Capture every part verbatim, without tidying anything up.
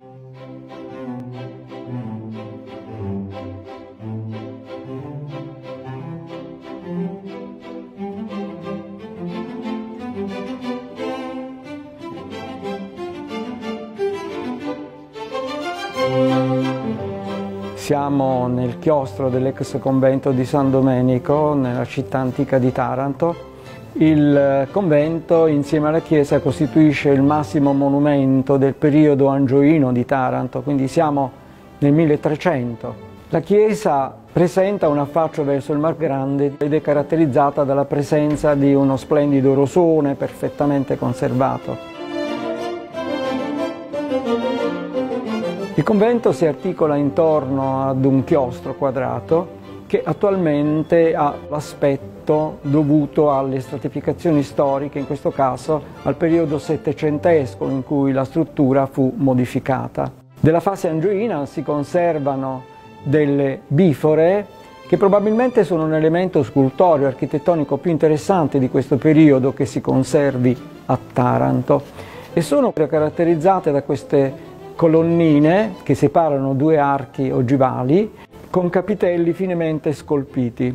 Siamo nel chiostro dell'ex convento di San Domenico, nella città antica di Taranto. Il convento, insieme alla chiesa, costituisce il massimo monumento del periodo angioino di Taranto, quindi siamo nel milletrecento. La chiesa presenta un affaccio verso il Mar Grande ed è caratterizzata dalla presenza di uno splendido rosone perfettamente conservato. Il convento si articola intorno ad un chiostro quadrato che attualmente ha l'aspetto dovuto alle stratificazioni storiche, in questo caso al periodo settecentesco in cui la struttura fu modificata. Della fase angioina si conservano delle bifore che probabilmente sono un elemento scultoreo architettonico più interessante di questo periodo che si conservi a Taranto e sono caratterizzate da queste colonnine che separano due archi ogivali con capitelli finemente scolpiti.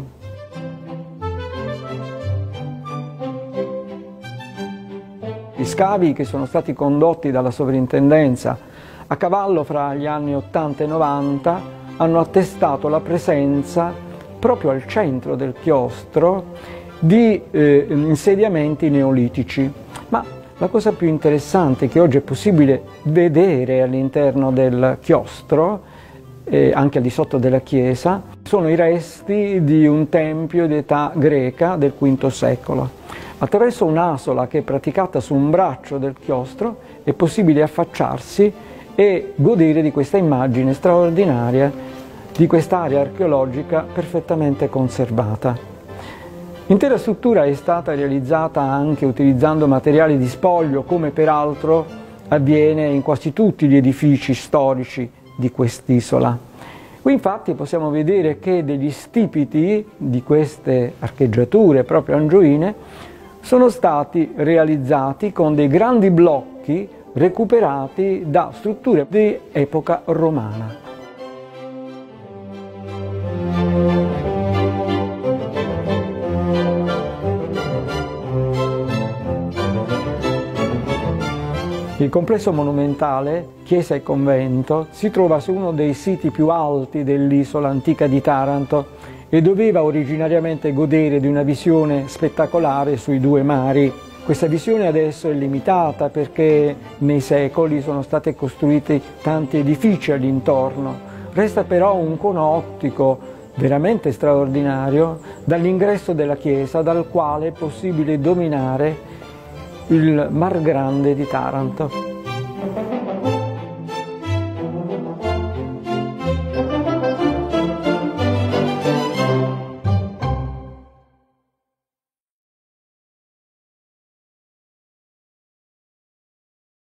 Gli scavi che sono stati condotti dalla sovrintendenza a cavallo fra gli anni ottanta e novanta hanno attestato la presenza proprio al centro del chiostro di eh, insediamenti neolitici. Ma la cosa più interessante che oggi è possibile vedere all'interno del chiostro, eh, anche al di sotto della chiesa, sono i resti di un tempio di età greca del quinto secolo. Attraverso un'asola che è praticata su un braccio del chiostro è possibile affacciarsi e godere di questa immagine straordinaria di quest'area archeologica perfettamente conservata. L'intera struttura è stata realizzata anche utilizzando materiali di spoglio, come peraltro avviene in quasi tutti gli edifici storici di quest'isola. Qui infatti possiamo vedere che degli stipiti di queste archeggiature proprio angioine sono stati realizzati con dei grandi blocchi recuperati da strutture di epoca romana. Il complesso monumentale, chiesa e convento, si trova su uno dei siti più alti dell'isola antica di Taranto e doveva originariamente godere di una visione spettacolare sui due mari. Questa visione adesso è limitata perché nei secoli sono stati costruiti tanti edifici all'intorno. Resta però un cono ottico veramente straordinario dall'ingresso della chiesa, dal quale è possibile dominare il Mar Grande di Taranto.